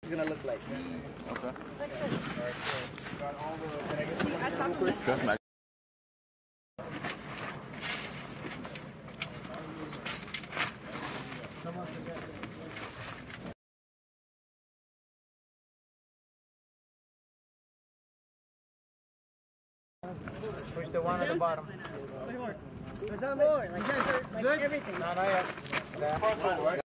it's gonna look like. Okay. Trust me. Push the one at the bottom. There's more. Like, you guys are like everything. No, not yet.